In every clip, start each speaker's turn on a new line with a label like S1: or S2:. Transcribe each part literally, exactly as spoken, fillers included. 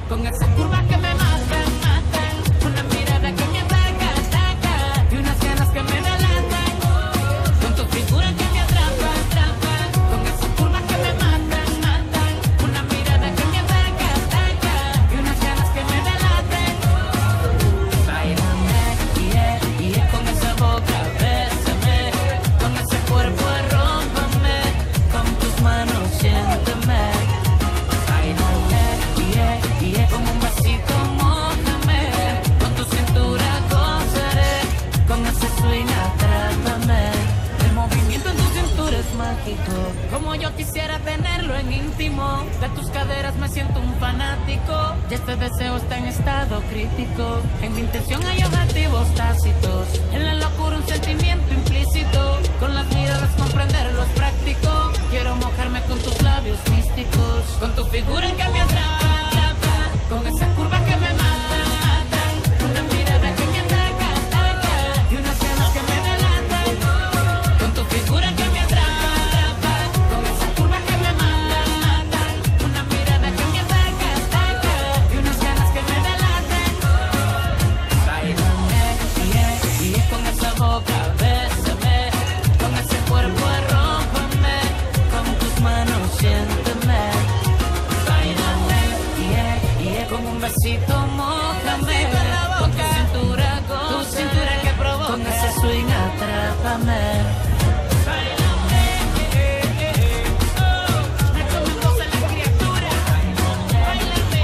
S1: con esas curvas que me matan, matan, una mirada que me ataca, ataca, y unas ganas que me delatan, con tu figura que me atrapa, atrapa, con esas curvas que me matan, matan, una mirada que me ataca, ataca, y unas ganas que me delatan. Báilame, yeah, yeah, con esa boca, bésame, con ese cuerpo arrópame, con tus manos siénteme. Báilame, yeah, yeah, con un vasito mójame, con tu cintura gozaré, con ese swing atrápame. El movimiento en tu cintura es mágico, como yo quisiera tenerlo en íntimo. De tus caderas me siento un fanático, y este deseo está en estado crítico. En mi intención hay objetivos tácitos, en la locura un sentimiento implícito. Con las miradas comprenderlo es práctico. Quiero mojarme con tus labios místicos, con tu figura que me atrapa, atrapa, con esa curva que me mata, mata, una mirada que me ataca, ataca, y unas ganas que me delatan, con tu figura que me atrapa, atrapa, con esa curva que me mata, mata, una mirada que me ataca, ataca, y unas ganas que me delatan. Báilame, yeah, yeah, con esa boca, bésame, con ese cuerpo arrópame, con tus manos siénteme. Báilame, yeah, yeah, con un besito mójame, con tu cintura goza, tu cintura que provoca, con ese swing atrápame. Báilame, eh, eh, eh, oh, me comemos a la criatura. Báilame,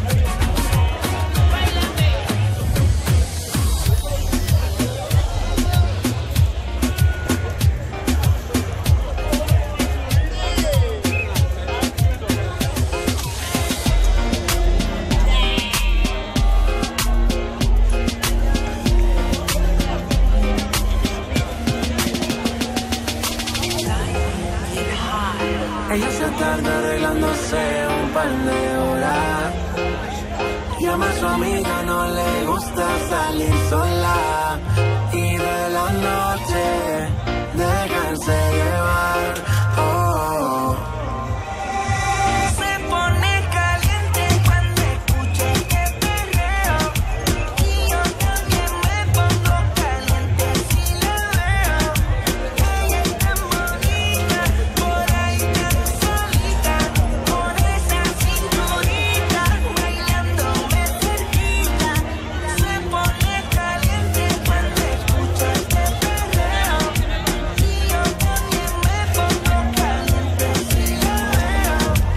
S1: báilame.
S2: Ella se tarda arreglándose un par de horas. Llama a su amiga, no le gusta salir sola. Y de la noche dejarse llevar. Oh. Se pone caliente cuando escucha este perreo. Y yo también me pongo caliente si la veo. Ella es tan bonita, por ahí tan solita, con esa cinturita, bailándome cerquita. Se pone caliente cuando escucha este perreo. Y yo también me pongo caliente si la veo.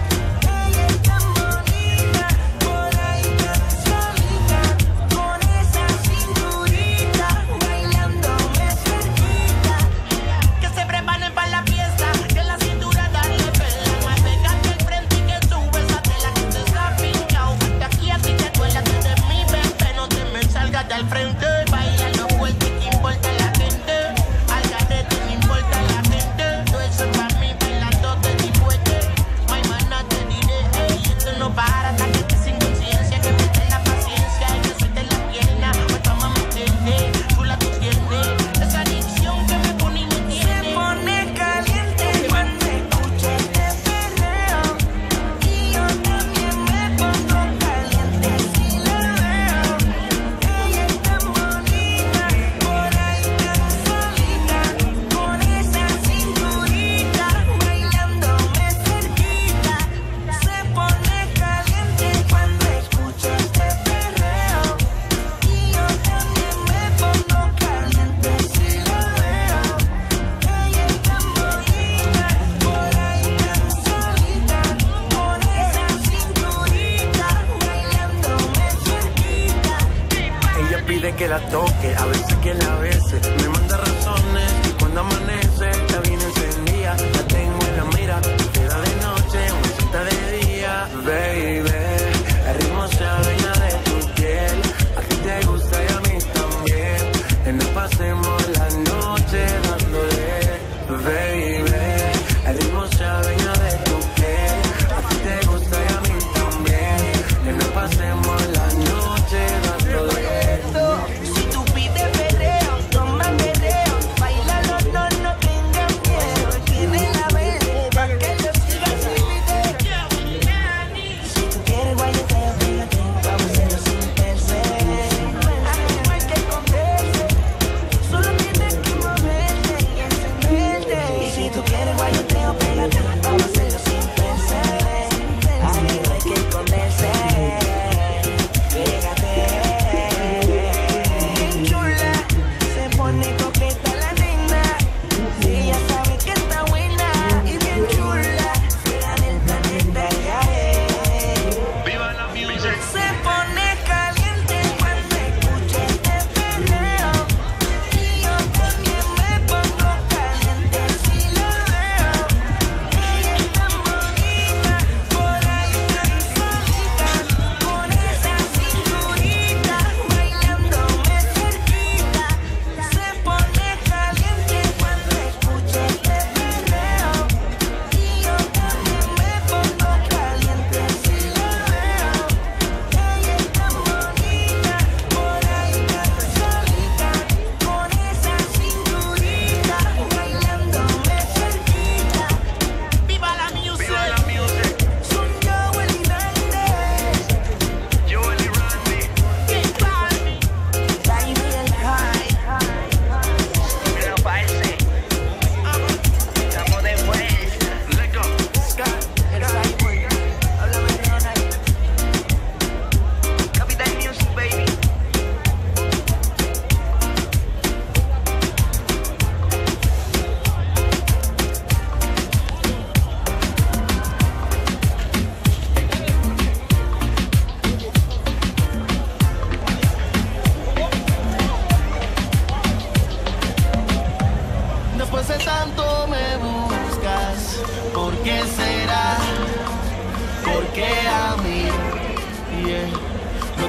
S2: Ella es tan bonita, por ahí tan solita, con esa cinturita, bailándome cerquita. Que se preparen para la fiesta, que la cintura dale pela. Más pegate el frente y que sube esa tela que te está pinchado. De aquí a ti te cuelas de mi bebé, no te me salgas del frente. Baila lo fuerte, que importa la gente. Al garete, no importa la gente. Todo eso es pa' mí, bailándote ni fuerte. Ay, mana, te diré, ey, esto no para hasta que estés sin conciencia. Que me den la paciencia y que suelte la pierna. Pues vamos a meterte, chula tú tienes esa adicción que me pone y me tiene. Se pone caliente cuando escucha este perreo. Y yo también me pongo caliente si la veo. Ella es tan bonita, por ahí tan solita, con esa cinturita, bailándome cerquita. Se pone caliente cuando escucha este perreo. Y yo también me pongo caliente si la veo. Ella es tan bonita, por ahí tan solita, con esa cinturita, bailándome cerquita. Ella pide que la toque, a veces que la bese. Me manda razones y cuando amanece está bien encendida. La tengo en la mira, queda de noche, una cita de día. Baby, el ritmo se adueña de tu piel. A ti te gusta y a mí también. Que nos pasemos la noche dándole. Baby, el ritmo se adueña de tu piel. A ti te gusta y a mí también. Que nos pasemos la noche dándole. Si tú pides perreo, toma perreo, bailalo, no, no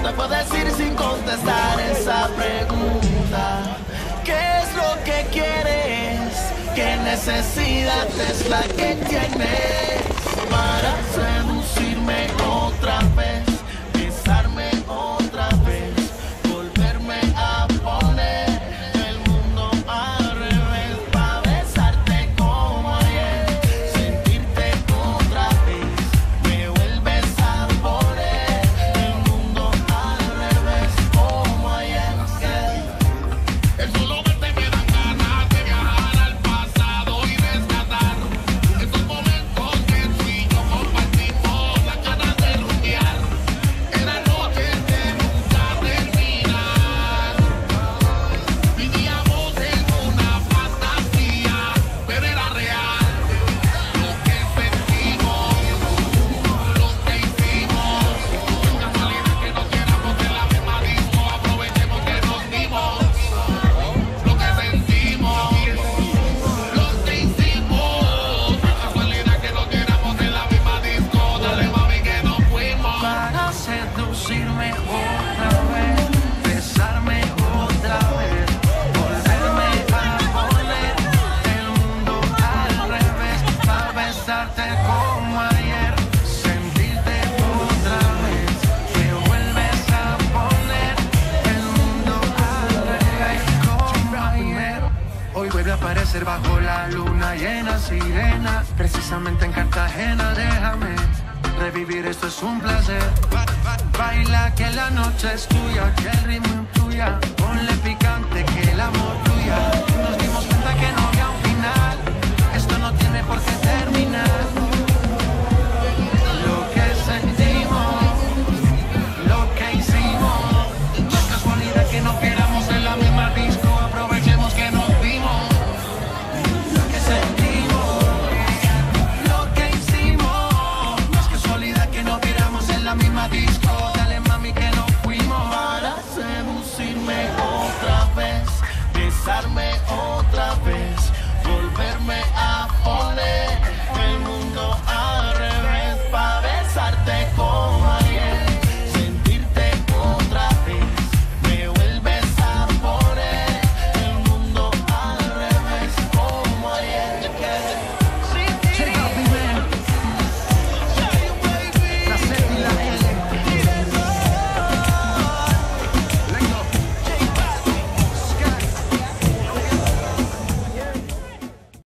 S2: te puedo decir sin contestar esa pregunta. ¿Qué es lo que quieres? ¿Qué necesidad es la que tienes para seducirme otra vez? Besarme otra vez, volverme a poner el mundo al revés, para besarte como ayer, sentirte otra vez, me vuelves a poner el mundo al revés, como ayer.
S3: El solo verte me dan ganas de viajar al pasado y rescatar esos momentos que tú y yo compartimos, las ganas de rumbear. Eran noches que nunca terminan. Vivíamos en una fantasía, pero era real. Lo que sentimos, lo que hicimos. No es casualidad que nos quieramos en la misma disco. Aprovechemos que nos dimos. Lo que sentimos, lo que hicimos. No es casualidad que nos quieramos en la misma disco. Dale mami que nos fuimos.
S2: Para seducirme otra vez, besarme otra vez, volverme a poner el mundo al revés, para besarte como ayer, sentirte otra vez, me vuelves a poner el mundo al revés como ayer. Hoy vuelve a aparecer bajo la luna llena, sirena, precisamente en Cartagena. Déjame revivir, esto es un placer. Ba- ba- Baila que la noche es tuya, que el ritmo influya. Ponle picante, que el amor fluya. Nos